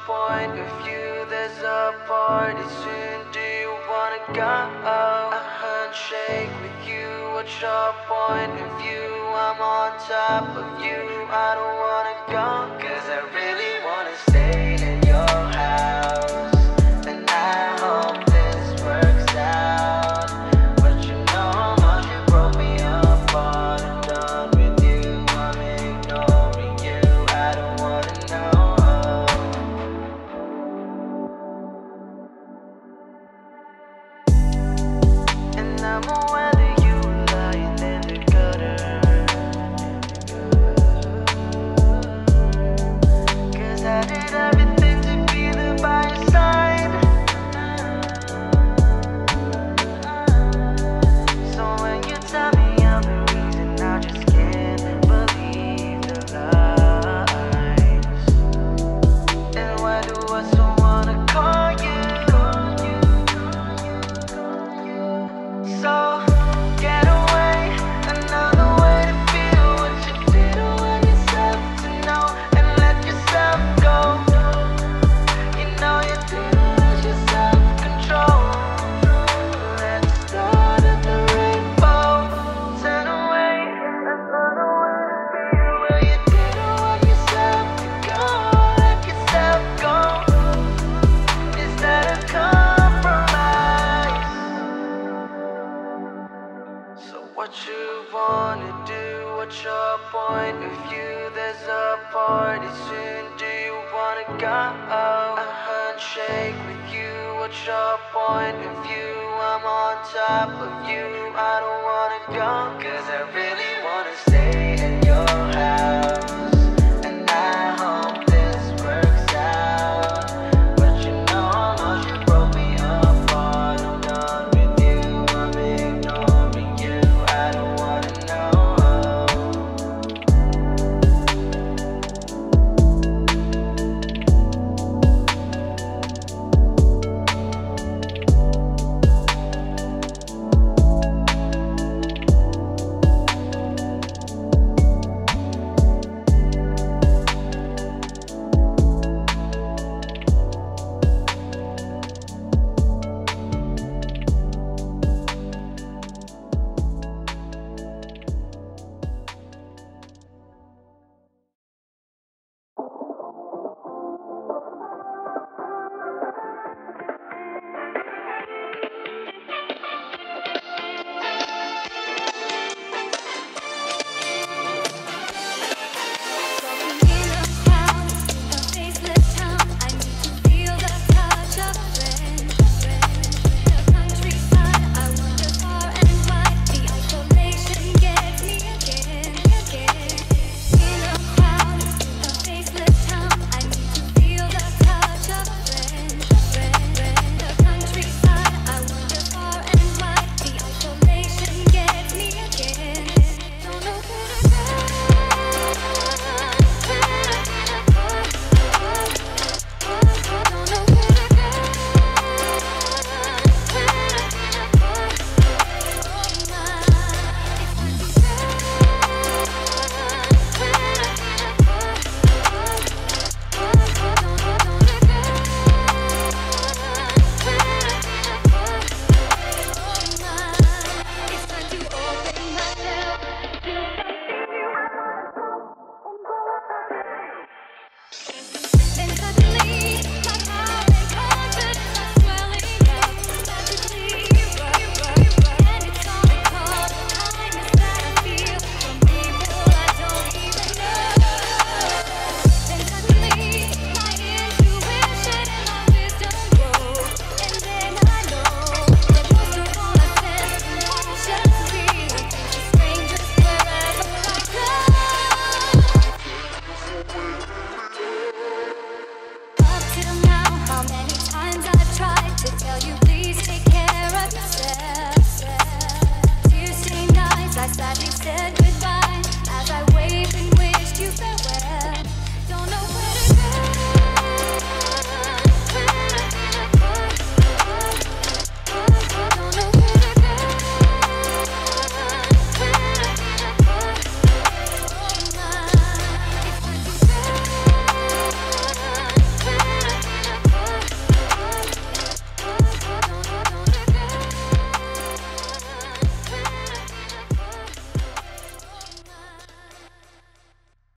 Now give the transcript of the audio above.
point of view? There's a party soon. Do you wanna go? A handshake with you. What's your point of view? I'm on top of you. I don't wanna go, 'cause I really wanna stay in your house. And I hope this works out. But you know how much you broke me apart. I'm done with you, I'm ignoring you. I don't wanna know. And I'm aware that you were lying in the gutter, 'cause I did everything to be there by your side. So when you tell me I'm the reason, I just can't believe the lies. And why do I so wanna call you? So get away, another way to feel what you did. Want yourself to know and let yourself go. You know you didn't lose your self-control. Let's start at the rainbow. Turn away, another way to feel where you didn't want yourself to go. Let yourself go. Is that a compromise? So what you wanna do? What's your point of view? There's a party soon. Do you wanna go? A handshake with you. What's your point of view? I'm on top of you. I don't wanna go, 'cause I really wanna stay in your